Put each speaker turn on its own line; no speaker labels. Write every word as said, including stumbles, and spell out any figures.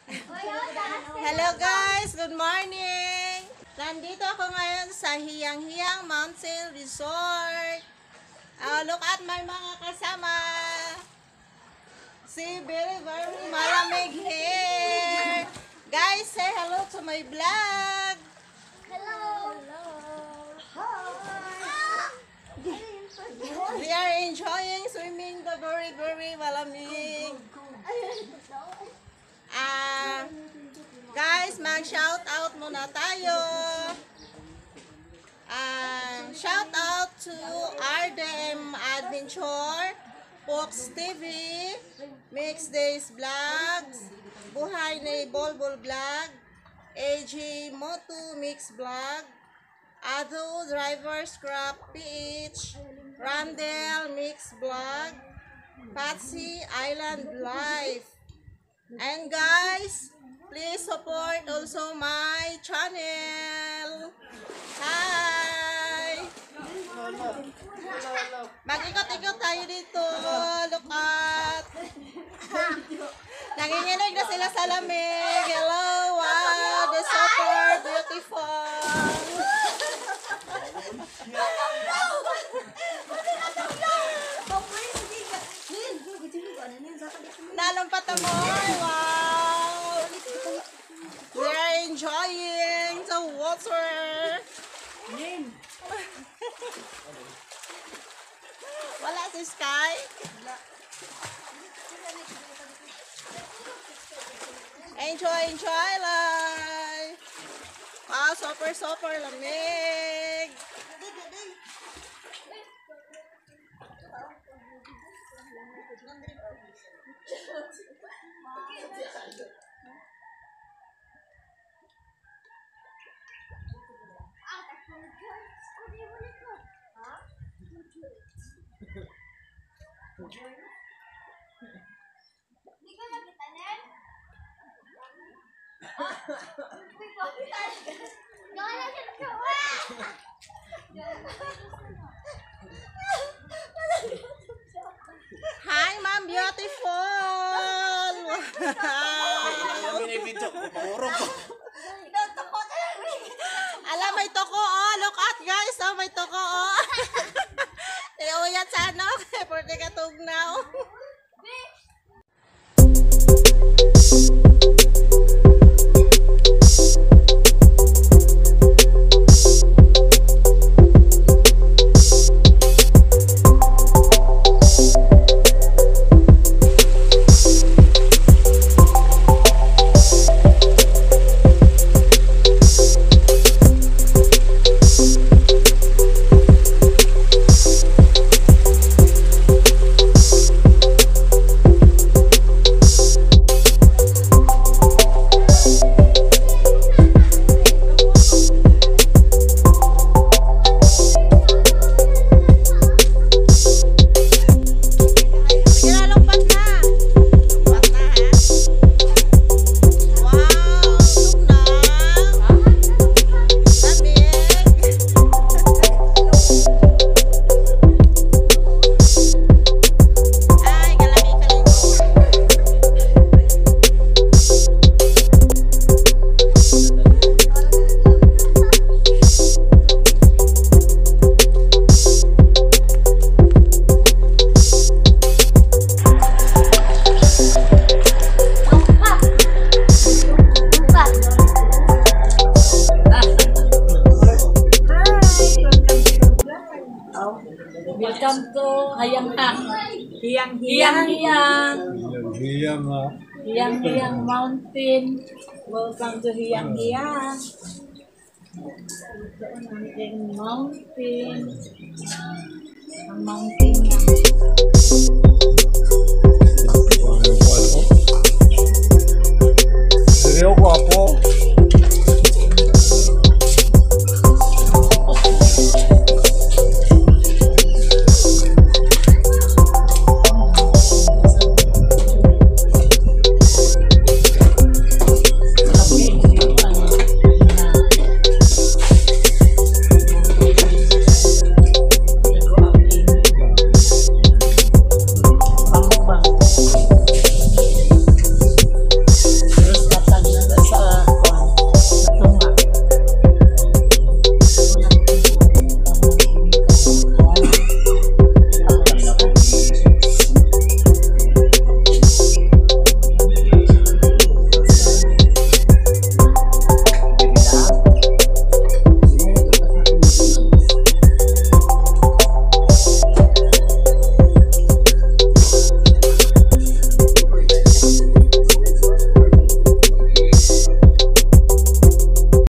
Hello guys, good morning! Nandito ako ngayon sa Hiyang-Hiyang Mountain Resort. Uh, look at my mga kasama. See, very very malamig here. Guys, say hello to my vlog.
Hello. Hello.
Hi. We are enjoying swimming the very very malamig. Ah, uh, guys, mag-shout out muna tayo. Uh, shout out to R D M Adventure, Fox T V, Mix Days Vlogs, Buhay ni Bolbol Vlog, A G Moto Mix Vlog, Ado Driver Scrap P H, Randall Mix Vlog, Patsy Island Life. And guys, please support also my channel. Hi! Mag-ikot-ikot tayo dito. Look at. Nanginginig na sila sa lamig. Hello! Wow! They're super beautiful. Nalumpat na mo. Wow! We're enjoying the water. Wala si Sky. Enjoy, enjoy life. Wow, super, super lamig. Hi, Ma'am Beautiful! Alam, may toko, oh. Look at, guys. Oh, may toko, oh. Iuyat sa ano. Pwede ka tugnaw.
Welcome to Ayang-Hiyang.
Hiyang-Hiyang.
Hiyang-Hiyang. Hiyang-Hiyang Mountain. Welcome to Hiyang-Hiyang. Ito ang ating mountain. Ang mountain na.